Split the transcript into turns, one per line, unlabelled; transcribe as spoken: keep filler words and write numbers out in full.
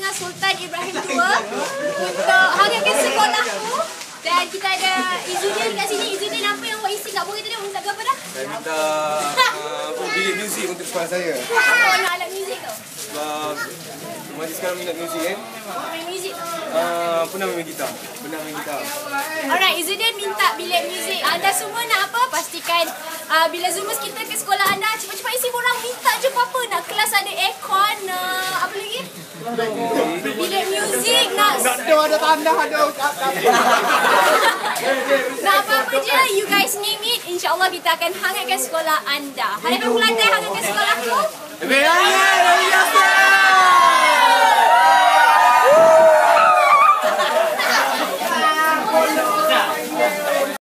dengan Sultan Ibrahim the Second untuk hangatkan sekolahku. Dan kita ada Izzuddin kat sini. Izzuddin, apa yang awak isi kat bawah tadi? Awak minta apa dah?
Saya minta uh, bilik muzik untuk sekolah saya.
Apa awak nak alat muzik tu?
Sebab Mari sekarang minat muzik kan?
Awak main muzik tu?
Uh, pernah main gitar. Pernah main gitar.
Alright, Izzuddin minta bilik muzik. Anda semua nak apa? Pastikan uh, bila Zoomers kita ke sekolah anda, cepat-cepat isi korang. Minta je apa-apa. Nak kelas ada aircon, uh, apa lagi? Bilik muzik, nak...
Nak ada ada tanda, ada
nak apa-apa je, you guys name it. InsyaAllah kita akan hangatkan sekolah anda. Harapan Kelantan hangatkan sekolahku.
Biar